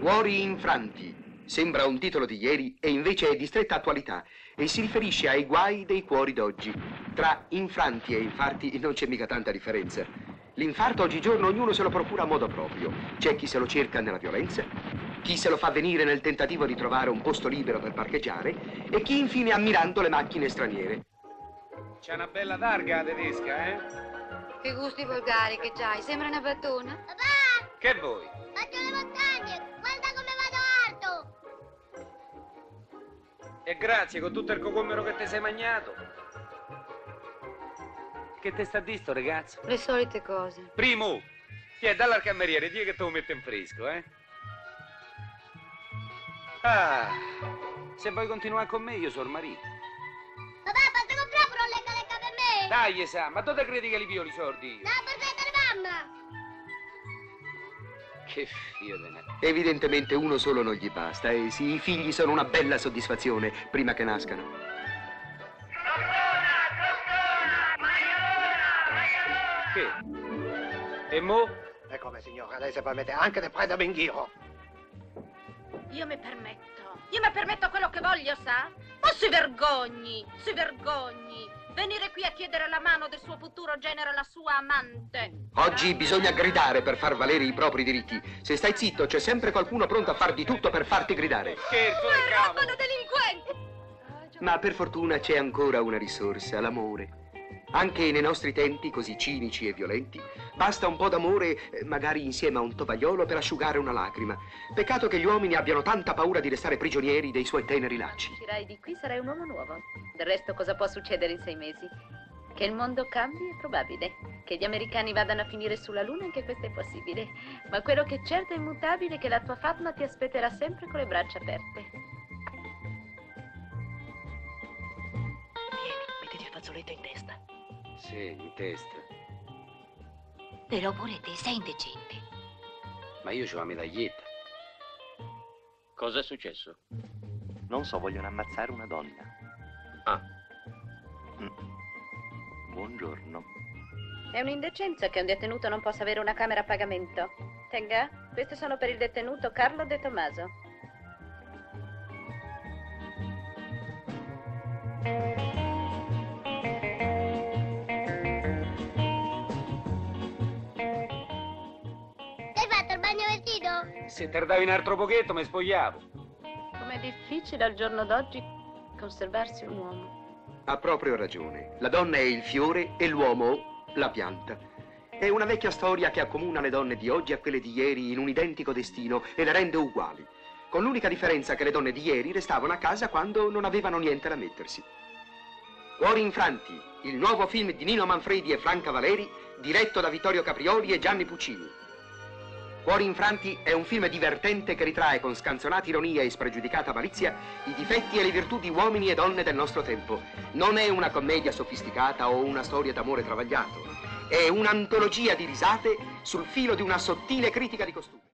Cuori infranti. Sembra un titolo di ieri e invece è di stretta attualità e si riferisce ai guai dei cuori d'oggi. Tra infranti e infarti non c'è mica tanta differenza. L'infarto oggigiorno ognuno se lo procura a modo proprio. C'è chi se lo cerca nella violenza, chi se lo fa venire nel tentativo di trovare un posto libero per parcheggiare e chi infine ammirando le macchine straniere. C'è una bella targa tedesca, eh? Che gusti volgari che c'hai, sembra una battona. Papà! Che vuoi? Faccio le montagne, guarda come vado alto! E grazie, con tutto il cocomero che ti sei mangiato. Che te sta di sto, ragazzo? Le solite cose. Primo, dalla al cameriere, dì che te lo mette in fresco, eh? Ah, se vuoi continuare con me, io sono il marito. Papà, posso comprare pure un lecca per me? Dai, Sa, ma dove credi che li pio i soldi? No, per prendere mamma! Che figlio de ne... Evidentemente uno solo non gli basta e sì, i figli sono una bella soddisfazione prima che nascano. Che? E mo? E come signora, lei si permette anche di prendermi in giro. Io mi permetto quello che voglio, sa? Ma si vergogni. Venire qui a chiedere la mano del suo futuro genero alla sua amante. Oggi bisogna gridare per far valere i propri diritti. Se stai zitto c'è sempre qualcuno pronto a far di tutto per farti gridare. Scherzo del Ma cavolo! da delinquenti! Ma per fortuna c'è ancora una risorsa, l'amore. Anche nei nostri tempi così cinici e violenti, basta un po' d'amore, magari insieme a un tovagliolo, per asciugare una lacrima. Peccato che gli uomini abbiano tanta paura di restare prigionieri dei suoi teneri lacci. Uscirai di qui, sarai un uomo nuovo. Del resto cosa può succedere in 6 mesi? Che il mondo cambi è probabile. Che gli americani vadano a finire sulla luna, anche questo è possibile. Ma quello che è certo e immutabile è che la tua Fatma ti aspetterà sempre con le braccia aperte. Vieni, mettiti il fazzoletto in testa. Sì, in testa. Però pure te sei indecente. Ma io c'ho la medaglietta. Cos'è successo? Non so, vogliono ammazzare una donna. Ah. Buongiorno. È un'indecenza che un detenuto non possa avere una camera a pagamento. Tenga, queste sono per il detenuto Carlo De Tomaso. Hai fatto il bagno vestito? Se tardavi un altro pochetto mi spogliavo. Com'è difficile al giorno d'oggi conservarsi un uomo. Ha proprio ragione. La donna è il fiore e l'uomo la pianta. È una vecchia storia che accomuna le donne di oggi a quelle di ieri in un identico destino e le rende uguali. Con l'unica differenza che le donne di ieri restavano a casa quando non avevano niente da mettersi. Cuori infranti, il nuovo film di Nino Manfredi e Franca Valeri, diretto da Vittorio Caprioli e Gianni Puccini. Cuori infranti è un film divertente che ritrae con scanzonata ironia e spregiudicata malizia i difetti e le virtù di uomini e donne del nostro tempo. Non è una commedia sofisticata o una storia d'amore travagliato. È un'antologia di risate sul filo di una sottile critica di costume.